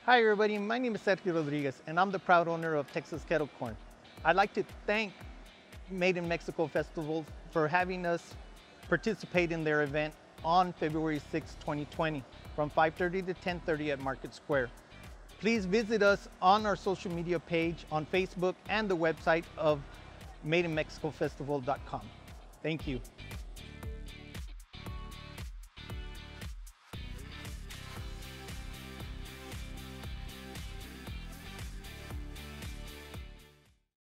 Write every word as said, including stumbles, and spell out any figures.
Hi everybody, my name is Sergio Rodriguez and I'm the proud owner of Texas Kettle Korn. I'd like to thank Made in Mexico Festival for having us participate in their event on February sixth, twenty twenty from five thirty to ten thirty at Market Square. Please visit us on our social media page on Facebook and the website of made in mexico festival dot com. Thank you.